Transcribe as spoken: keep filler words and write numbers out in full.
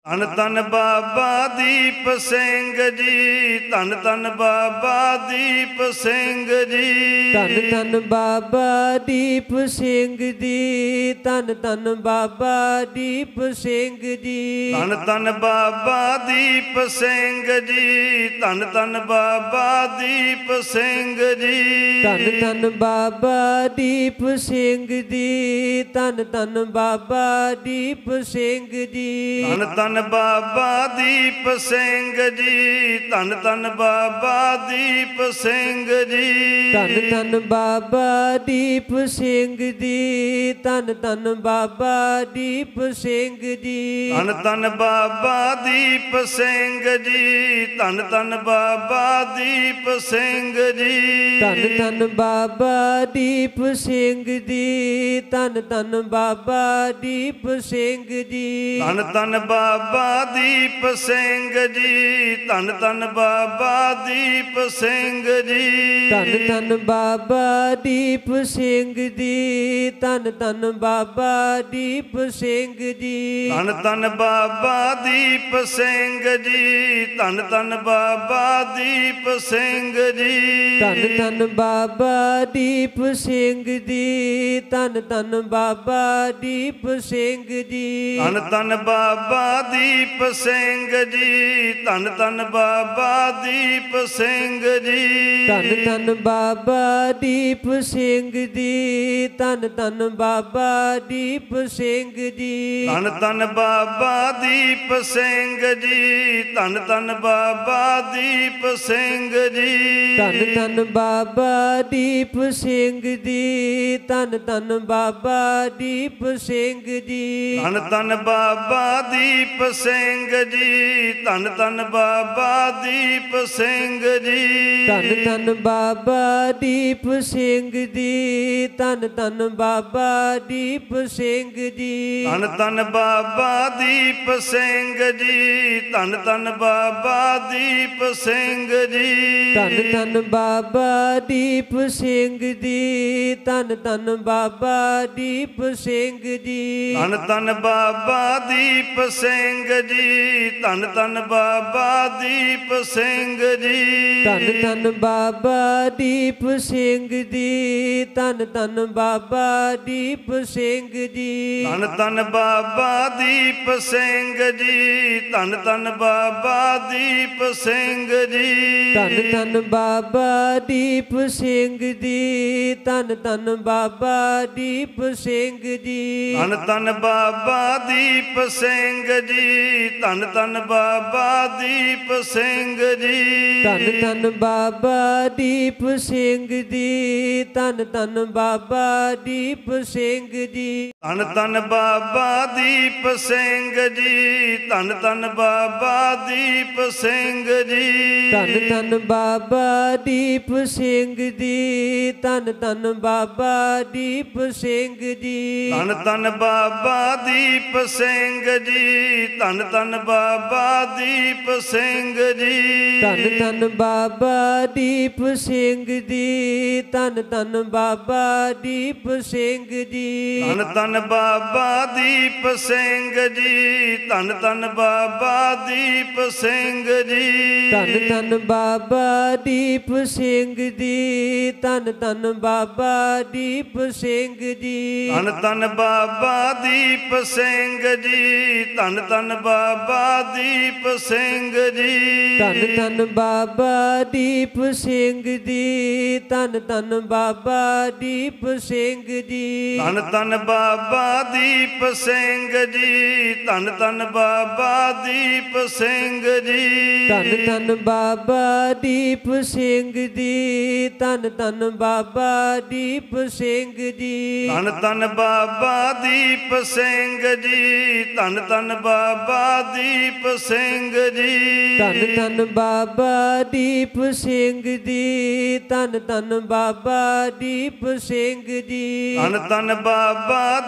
ਧੰਨ ਧੰਨ ਬਾਬਾ ਦੀਪ ਸਿੰਘ ਜੀ, ਧੰਨ ਧੰਨ ਬਾਬਾ ਦੀਪ ਸਿੰਘ ਜੀ। ਧੰਨ ਧੰਨ ਬਾਬਾ ਦੀਪ ਸਿੰਘ ਜੀ, ਧੰਨ ਧੰਨ ਬਾਬਾ ਦੀਪ ਸਿੰਘ ਜੀ। ਧੰਨ ਧੰਨ ਬਾਬਾ ਦੀਪ ਸਿੰਘ ਜੀ, ਧੰਨ ਧੰਨ ਬਾਬਾ ਦੀਪ ਸਿੰਘ ਜੀ। ਧੰਨ ਧੰਨ ਬਾਬਾ ਦੀਪ ਸਿੰਘ ਜੀ, ਧੰਨ ਧੰਨ ਬਾਬਾ ਦੀਪ ਸਿੰਘ ਜੀ। ਧੰਨ ਧੰਨ ਬਾਬਾ ਦੀਪ ਸਿੰਘ ਜੀ, ਧੰਨ ਧੰਨ ਬਾਬਾ ਦੀਪ ਸਿੰਘ ਜੀ। ਧੰਨ ਧੰਨ ਬਾਬਾ ਦੀਪ ਸਿੰਘ ਜੀ, ਧੰਨ ਧੰਨ ਬਾਬਾ ਦੀਪ ਸਿੰਘ ਜੀ। ਧੰਨ ਧੰਨ ਬਾਬਾ ਦੀਪ ਸਿੰਘ ਜੀ, ਧੰਨ ਧੰਨ ਬਾਬਾ ਦੀਪ ਸਿੰਘ ਜੀ। ਧੰਨ ਧੰਨ ਬਾਬਾ ਦੀਪ ਸਿੰਘ ਜੀ, ਧੰਨ ਧੰਨ ਬਾਬਾ ਦੀਪ ਸਿੰਘ ਜੀ। ਧੰਨ ਧੰਨ ਬਾਬਾ ਦੀਪ ਸਿੰਘ ਜੀ, ਧੰਨ ਧੰਨ ਬਾਬਾ ਦੀਪ ਸਿੰਘ ਜੀ। ਧੰਨ ਧੰਨ ਬਾਬਾ ਦੀਪ ਸਿੰਘ ਜੀ, ਧੰਨ ਧੰਨ ਬਾਬਾ ਦੀਪ ਸਿੰਘ ਜੀ। ਧੰਨ ਧੰਨ ਬਾਬਾ ਦੀਪ ਸਿੰਘ ਜੀ, ਧੰਨ ਧੰਨ ਬਾਬਾ ਦੀਪ ਸਿੰਘ ਜੀ। ਧੰਨ ਧੰਨ ਬਾਬਾ ਦੀਪ ਸਿੰਘ ਜੀ, ਧੰਨ ਧੰਨ ਬਾਬਾ ਦੀਪ ਸਿੰਘ ਜੀ। ਧੰਨ ਧੰਨ ਬਾਬਾ ਦੀਪ ਸਿੰਘ ਜੀ, ਧੰਨ ਧੰਨ ਬਾਬਾ ਦੀਪ ਸਿੰਘ ਜੀ। ਧੰਨ ਧੰਨ ਬਾਬਾ ਦੀਪ ਸਿੰਘ ਜੀ, ਧੰਨ ਧੰਨ ਬਾਬਾ ਦੀਪ ਸਿੰਘ ਜੀ। ਧੰਨ ਧੰਨ ਬਾਬਾ ਦੀਪ ਸਿੰਘ ਜੀ, ਧੰਨ ਧੰਨ ਬਾਬਾ ਦੀਪ ਸਿੰਘ ਜੀ। ਧੰਨ ਧੰਨ ਬਾਬਾ ਦੀਪ ਸਿੰਘ ਜੀ, ਧੰਨ ਧੰਨ ਬਾਬਾ ਦੀਪ ਸਿੰਘ ਜੀ। ਧੰਨ ਧੰਨ ਬਾਬਾ ਦੀਪ ਸਿੰਘ ਜੀ, ਧੰਨ ਧੰਨ ਬਾਬਾ ਦੀਪ ਸਿੰਘ ਜੀ। ਧੰਨ ਧੰਨ ਬਾਬਾ ਦੀਪ ਸਿੰਘ ਜੀ, ਧੰਨ ਧੰਨ ਬਾਬਾ ਦੀਪ ਸਿੰਘ ਜੀ। ਧੰਨ ਧੰਨ ਬਾਬਾ ਦੀਪ ਸਿੰਘ ਜੀ, ਧੰਨ ਧੰਨ ਬਾਬਾ ਦੀਪ ਸਿੰਘ ਜੀ। ਧੰਨ ਧੰਨ ਬਾਬਾ ਦੀਪ ਸਿੰਘ ਜੀ, ਧੰਨ ਧੰਨ ਬਾਬਾ ਦੀਪ ਸਿੰਘ ਜੀ। ਧੰਨ ਧੰਨ ਬਾਬਾ ਦੀਪ ਸਿੰਘ ਜੀ, ਧੰਨ ਧੰਨ ਬਾਬਾ ਦੀਪ ਸਿੰਘ ਜੀ। ਧੰਨ ਧੰਨ ਬਾਬਾ ਦੀਪ ਸਿੰਘ ਜੀ, ਧੰਨ ਧੰਨ ਬਾਬਾ ਦੀਪ ਸਿੰਘ ਜੀ। ਧੰਨ ਧੰਨ ਬਾਬਾ ਦੀਪ ਸਿੰਘ ਜੀ, ਧੰਨ ਧੰਨ ਬਾਬਾ ਦੀਪ ਸਿੰਘ ਜੀ। ਧੰਨ ਧੰਨ ਬਾਬਾ ਦੀਪ ਸਿੰਘ ਜੀ, ਧੰਨ ਧੰਨ ਬਾਬਾ ਦੀਪ ਸਿੰਘ ਜੀ। ਧੰਨ ਧੰਨ ਬਾਬਾ ਦੀਪ ਸਿੰਘ ਜੀ, ਧੰਨ ਧੰਨ ਬਾਬਾ ਦੀਪ ਸਿੰਘ ਜੀ। ਧੰਨ ਧੰਨ ਬਾਬਾ ਦੀਪ ਸਿੰਘ ਜੀ, ਧੰਨ ਧੰਨ ਬਾਬਾ ਦੀਪ ਸਿੰਘ ਜੀ। ਧੰਨ ਧੰਨ ਬਾਬਾ ਦੀਪ ਸਿੰਘ ਜੀ, ਧੰਨ ਧੰਨ ਬਾਬਾ ਦੀਪ ਸਿੰਘ ਜੀ। ਧੰਨ ਧੰਨ ਬਾਬਾ ਦੀਪ ਸਿੰਘ ਜੀ, ਧੰਨ ਧੰਨ ਬਾਬਾ ਦੀਪ ਸਿੰਘ ਜੀ। ਧੰਨ ਧੰਨ ਬਾਬਾ ਦੀਪ ਸਿੰਘ ਜੀ, ਧੰਨ ਧੰਨ ਬਾਬਾ ਦੀਪ ਸਿੰਘ ਜੀ। ਧੰਨ ਧੰਨ ਬਾਬਾ ਦੀਪ ਸਿੰਘ ਜੀ, ਧੰਨ ਧੰਨ ਬਾਬਾ ਦੀਪ ਸਿੰਘ ਜੀ। ਧੰਨ ਧੰਨ ਬਾਬਾ ਦੀਪ ਸਿੰਘ ਜੀ, ਧੰਨ ਧੰਨ ਬਾਬਾ ਦੀਪ ਸਿੰਘ ਜੀ। ਧੰਨ ਧੰਨ ਬਾਬਾ ਦੀਪ ਸਿੰਘ ਜੀ, ਧੰਨ ਧੰਨ ਬਾਬਾ ਦੀਪ ਸਿੰਘ ਜੀ। ਧੰਨ ਧੰਨ ਬਾਬਾ ਦੀਪ ਸਿੰਘ ਜੀ, ਧੰਨ ਧੰਨ ਬਾਬਾ ਦੀਪ ਸਿੰਘ ਜੀ। ਧੰਨ ਧੰਨ ਬਾਬਾ ਦੀਪ ਸਿੰਘ ਜੀ, ਧੰਨ ਧੰਨ ਬਾਬਾ ਦੀਪ ਸਿੰਘ ਜੀ। ਧੰਨ ਧੰਨ ਬਾਬਾ ਦੀਪ ਸਿੰਘ ਜੀ, ਧੰਨ ਧੰਨ ਬਾਬਾ ਦੀਪ ਸਿੰਘ ਜੀ। ਧੰਨ ਧੰਨ ਬਾਬਾ ਦੀਪ ਸਿੰਘ ਜੀ, ਧੰਨ ਧੰਨ ਬਾਬਾ ਦੀਪ ਸਿੰਘ ਜੀ। ਧੰਨ ਧੰਨ ਬਾਬਾ ਦੀਪ ਸਿੰਘ ਜੀ, ਧੰਨ ਧੰਨ ਬਾਬਾ ਦੀਪ ਸਿੰਘ ਜੀ। ਧੰਨ ਧੰਨ ਬਾਬਾ ਦੀਪ ਸਿੰਘ ਜੀ, ਧੰਨ ਧੰਨ ਬਾਬਾ ਦੀਪ ਸਿੰਘ ਜੀ। ਧੰਨ ਧੰਨ ਬਾਬਾ